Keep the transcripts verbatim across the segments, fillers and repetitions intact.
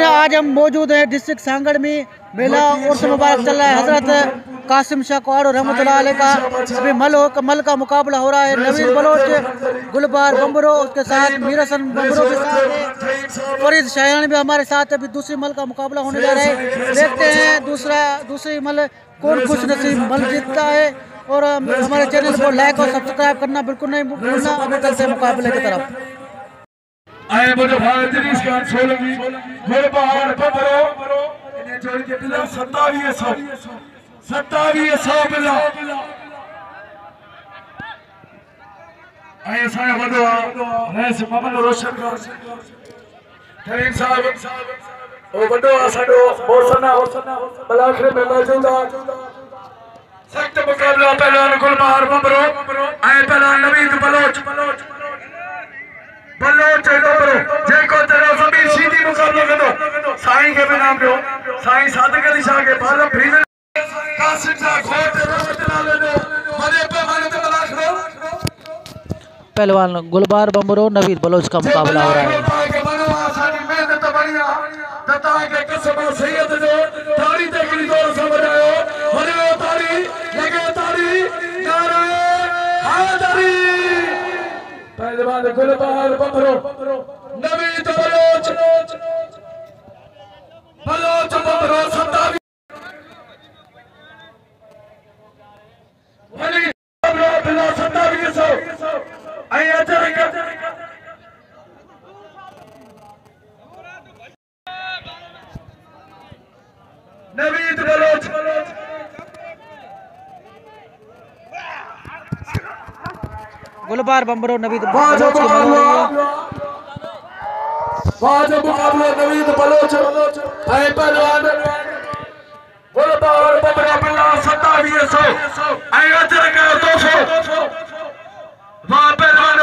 नाज़रीन, आज हम मौजूद हैं डिस्ट्रिक्ट सांगड़ में। मेला उर्स मुबारक चल रहा है। हजरत कासिम शाह कुहाड़ो रहमतुल्लाह अलैह का अभी मल हो मल का मुकाबला हो रहा है। नवीद बलोच, गुलबार बम्बरो, उसके साथ मीर हसन बम्बरो के साथ फरीद शायानी भी हमारे साथ। अभी दूसरी मल का मुकाबला होने जा रहा है। देखते हैं दूसरा दूसरी मल कौन खुश नसीब मल जीतता है। और हमारे चैनल को लाइक और सब्सक्राइब करना बिल्कुल नहीं भूलना। अभी चलते हैं मुकाबले की तरफ। आए मुझे भारत देश का सोलंगी मेरे बाहर बबरो इन्हें जोड़ के बिला सत्तावीह सौ सत्तावीह सौ बिला आए साया वडो रैस मोहम्मद रोशन का तरीन साहब ओ वडो साडो बोसना बलाखरे में मौजूद सख्त मुकाबला पहलवान गुलबार बबरो आए पहलवान नवीद बलोच बलोच बबरो जेको तेरा जमीन सीधी मुकाबला करो साईं के भी नाम दो साईं सादिक अली शाह के बालम भील कासिम शाह खोट रहमतुल्लाह ले दो मरे पे माने ते बलाखरो पहलवान गुलबार बम्बरो नवीद बलोच का मुकाबला हो रहा है। के मनो आसानी मेहनत बढ़िया दता के कसम सैयद जो तारी ते गिरी दौर समझायो मरे तारी लगे तारी नारे हादरी पहलवान गुलबार बम्बरो नवीद बलोच बलोच बम्बरो सत्तावीह वली बम्बरो बिला सत्तावीह सौ आई अजर नवीद बलोच गुलबार बम्बरो नवीद बलोच की मल हो रही है। वाजब मुकाबला नवीद बलोच ऐ पहलवान गुलबार बम्बरो बिला सत्तावीह सौ ऐ अजर का दो सौ वाह पहलवान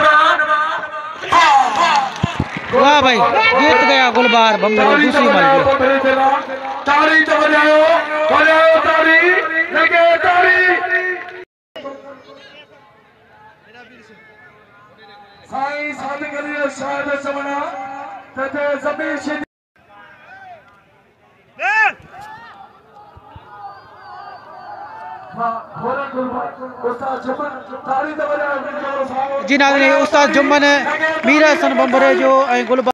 वाह भाई, जीत गया गुलबार बम्बरो दूसरी मल। ताली तो बजाओ बजाओ ताली लगे ताली साईं सादिक अली शाह दे समना तते जमीन सी जी नाज़रीन, उस्ताद जुम्मन मीर हसन बम्बरे जो गुलबार